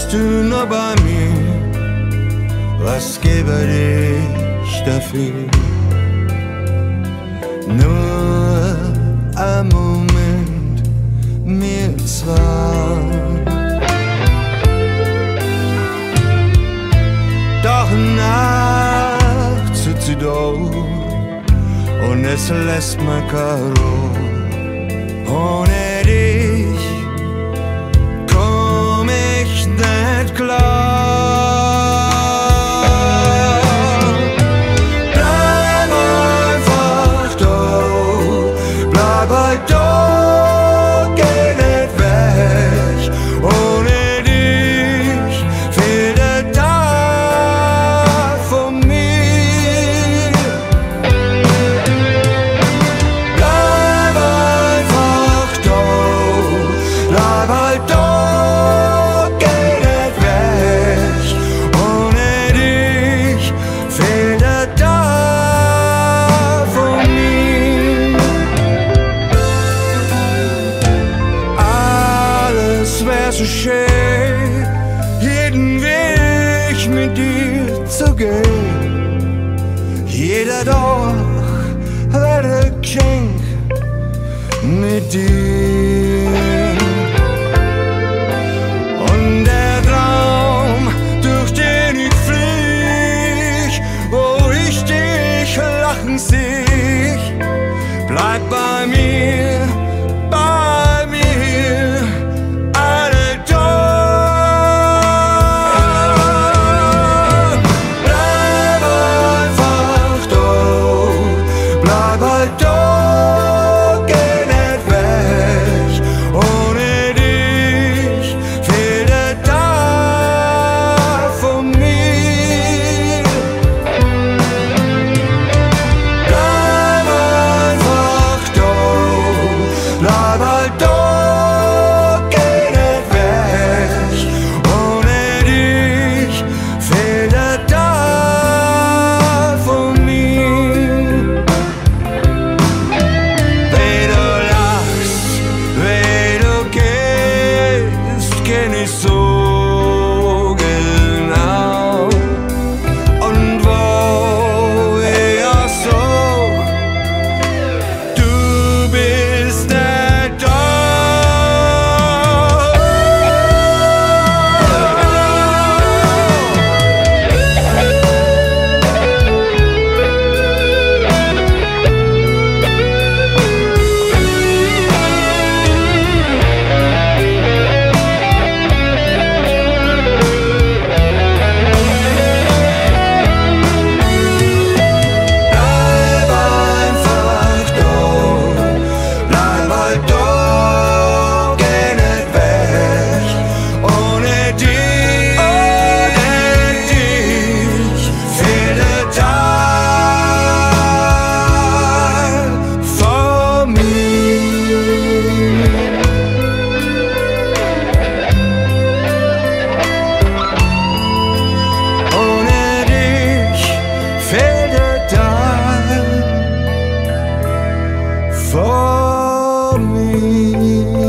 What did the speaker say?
wärst du nur bei mir, was gäbe ich dafür? Nur ein Moment, mir zwar. Doch Nacht sitzt sie da und es lässt mir keine Ruhe. Ohne dich komm ich nicht klar. Bleib einfach da, bleib halt da, geh nicht weg. Ohne dich fehlt der Tag von mir. Bleib einfach da, bleib halt da, geh nicht weg. Ohne dich fehlt der Tag von mir. Alles wär so schön, jeden Weg mit dir zu gehen. Jeder Tag wär ein Geschenk mit dir. Und der Traum, durch den ich flieg, wo ich dich lachen seh, bleibt bei mir, alle Tag. Bleib einfach da, bleib halt da, geh nicht weg. Ohne dich fehlt der Tag von mir. Bleib einfach da, bleib halt da, geh nicht weg. Ohne dich fehlt der Tag von mir. Wie du lachst, wie du gehst, kenn ich so genau. Und wo ich auch so, du bist nicht da. Bleib einfach da, bleib halt da, geh nicht weg. Ohne dich fehlt der Tag von mir. Ohne dich fehlt der Tag von mir.